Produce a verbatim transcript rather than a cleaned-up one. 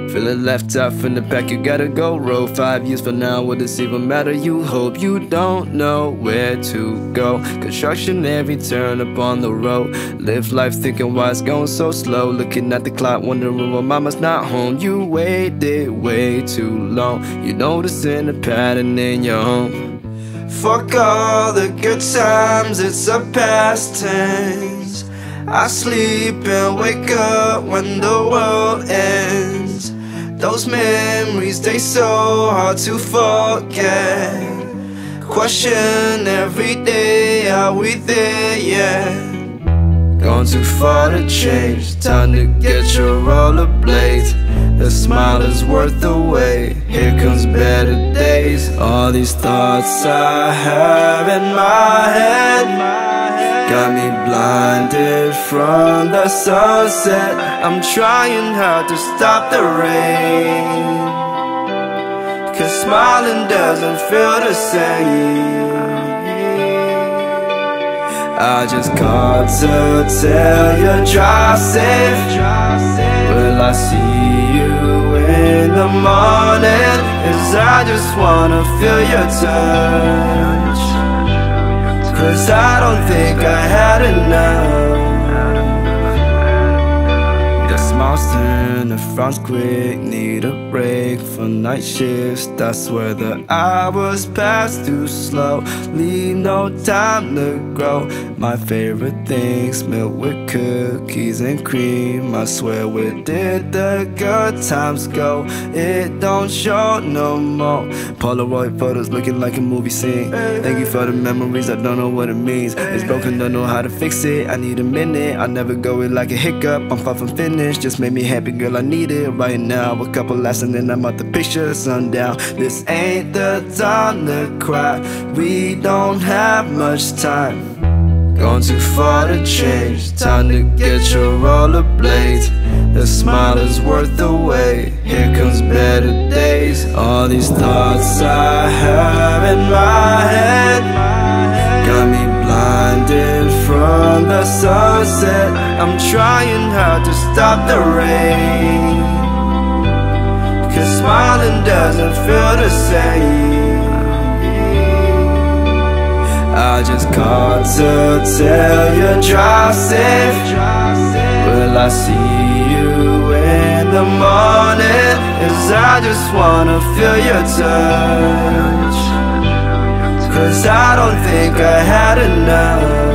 Feeling left out from the back, you gotta go. Roll five years from now, will this even matter? You hope you don't know where to go. Construction every turn up on the road. Live life thinking why it's going so slow. Looking at the clock, wondering why mama's not home. You waited way too long. You noticing a pattern in your home. Fuck all the good times, it's a past tense. I sleep and wake up when the world ends. Those memories, they so hard to forget. Question every day, are we there yet? Gone too far to change, time to get your rollerblades. The smile is worth the wait, here comes better days. All these thoughts I have in my head got me blinded from the sunset. I'm trying hard to stop the rain, cause smiling doesn't feel the same. I just called to tell you drive safe. Will I see you in the morning? Cause I just wanna feel your touch, cause I don't think I had enough. The smiles turn to frowns quick, need a break from night shifts. That's where the hours pass too slow, leave no time to grow. My favorite things, milk with cookies and cream. I swear, where did the good times go? It don't show no more. Polaroid photos looking like a movie scene. Thank you for the memories, I don't know what it means. It's broken, don't know how to fix it, I need a minute. I'll never go it like a hiccup, I'm far from finished. Just made me happy, girl, I need it right now. A couple laughs and then I'm out the picture, sundown. This ain't the time to cry, we don't have much time. Gone too far to change, time to get your rollerblades. The smile is worth the wait, here comes better days. All these thoughts I have in my head got me blinded from the sunset. I'm trying hard to stop the rain, cause smiling doesn't feel the same. I just called to tell you drive safe. Will I see you in the morning? Cause I just wanna feel your touch, cause I don't think I had enough.